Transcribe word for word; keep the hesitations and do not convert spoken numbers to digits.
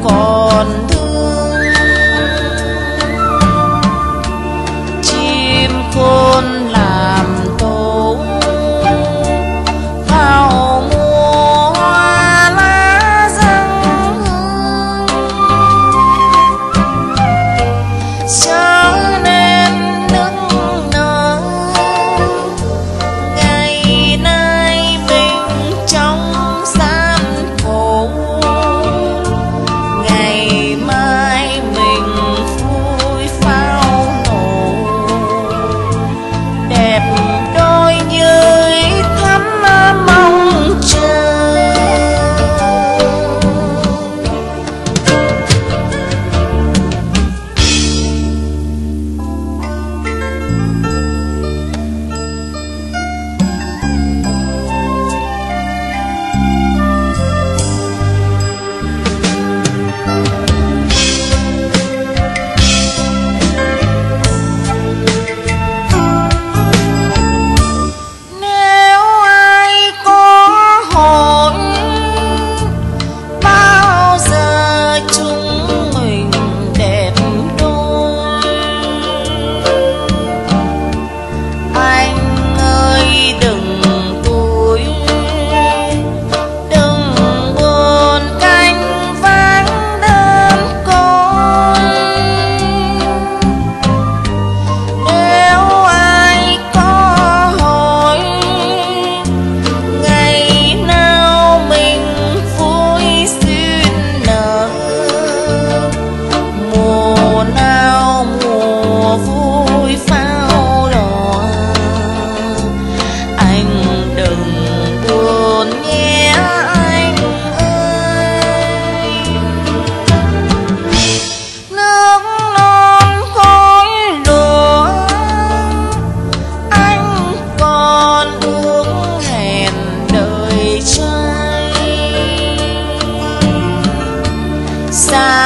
còn thương. Chim khôn làm tổ vào mùa hoa lá răng hương, chớ nên nức nở ngày nay mình trong gian khổ, ngày mai mình vui pháo nổ. Đẹp đôi như thắm mong chờ. Nếu ai có hỏi bao giờ chúng mình đẹp đôi, anh ơi đừng vui, đừng buồn canh vắng đơn côi. Nếu ai có hỏi ngày nào mình vui duyên nở, mùa nào mùa vui pháo đỏ, anh đừng buồn nhé anh ơi. Nước non khói lửa anh còn ước hẹn đời trai, xa